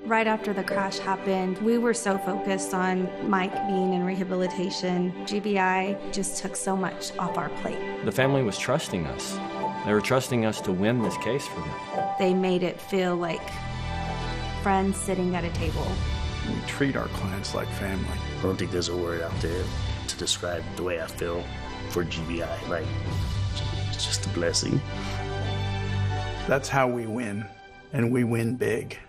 Right after the crash happened, we were so focused on Mike being in rehabilitation. GBI just took so much off our plate. The family was trusting us. They were trusting us to win this case for them. They made it feel like friends sitting at a table. We treat our clients like family. I don't think there's a word out there to describe the way I feel for GBI. Like, it's just a blessing. That's how we win, and we win big.